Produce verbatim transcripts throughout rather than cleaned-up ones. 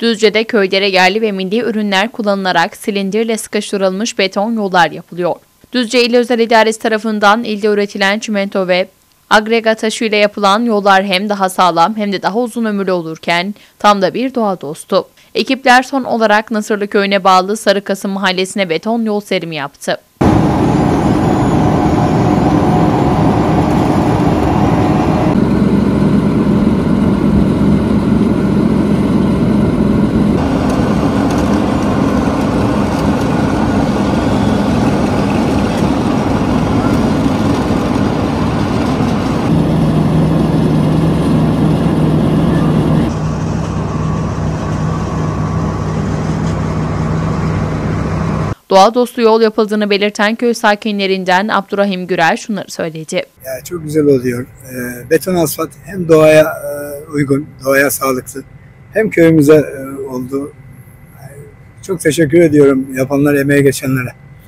Düzce'de köylere yerli ve milli ürünler kullanılarak silindirle sıkıştırılmış beton yollar yapılıyor. Düzce İl Özel İdaresi tarafından ilde üretilen çimento ve agregat taşı ile yapılan yollar hem daha sağlam hem de daha uzun ömürlü olurken tam da bir doğa dostu. Ekipler son olarak Nasırlı Köyü'ne bağlı Sarıkasım Mahallesi'ne beton yol serimi yaptı. Doğa dostu yol yapıldığını belirten köy sakinlerinden Abdurrahim Gürel şunları söyledi. Ya çok güzel oluyor. E, beton asfalt hem doğaya e, uygun, doğaya sağlıklı, hem köyümüze e, oldu. Çok teşekkür ediyorum yapanlar, emeğe geçenlere.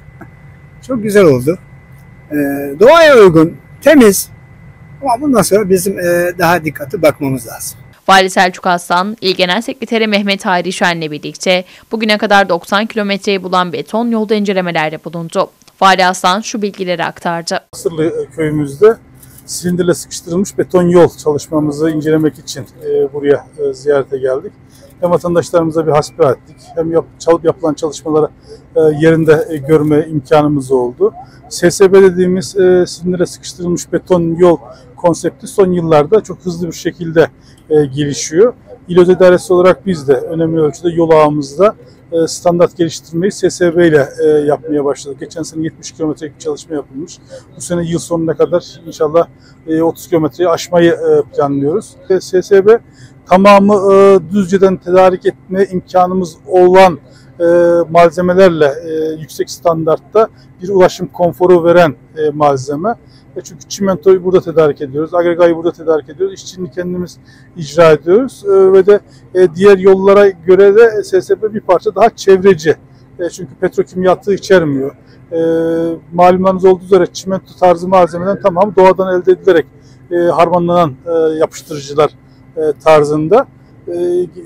Çok güzel oldu. E, doğaya uygun, temiz. Ama bundan sonra bizim e, daha dikkatli bakmamız lazım. Vali Selçuk Aslan, İl Genel Sekreteri Mehmet Hayri Şen'le birlikte bugüne kadar doksan kilometreyi bulan beton yolda incelemelerde bulundu. Vali Aslan şu bilgileri aktardı. Nasırlı köyümüzde silindirle sıkıştırılmış beton yol çalışmamızı incelemek için e, buraya e, ziyarete geldik. Hem vatandaşlarımıza bir hasbihal ettik, hem yap, çalıp yapılan çalışmaları e, yerinde e, görme imkanımız oldu. S S B dediğimiz e, silindirle sıkıştırılmış beton yol konsepti son yıllarda çok hızlı bir şekilde e, gelişiyor. İl Özel İdaresi olarak biz de önemli ölçüde yol ağımızda e, standart geliştirmeyi S S B ile e, yapmaya başladık. Geçen sene yetmiş kilometrelik bir çalışma yapılmış. Bu sene yıl sonuna kadar inşallah e, otuz kilometreyi aşmayı e, planlıyoruz. E, S S B tamamı e, Düzce'den tedarik etme imkanımız olan e, malzemelerle e, yüksek standartta bir ulaşım konforu veren e, malzeme. E çünkü çimentoyu burada tedarik ediyoruz, agregayı burada tedarik ediyoruz, işçiliğini kendimiz icra ediyoruz e, ve de e, diğer yollara göre de S S B bir parça daha çevreci. E, çünkü petrokimya atığı içermiyor. E, malumlarınız olduğu üzere çimento tarzı malzemeden tamamı doğadan elde edilerek e, harmanlanan e, yapıştırıcılar e, tarzında. E,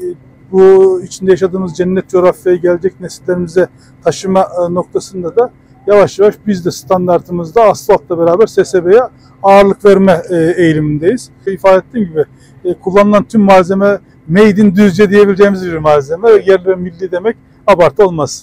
bu içinde yaşadığımız cennet coğrafyaya gelecek nesillerimize taşıma e, noktasında da yavaş yavaş biz de standartımızda asfaltla beraber S S B'ye ağırlık verme e, eğilimindeyiz. İfade ettiğim gibi e, kullanılan tüm malzeme Made in Düzce diyebileceğimiz bir malzeme. Yerli ve milli demek abartı olmaz.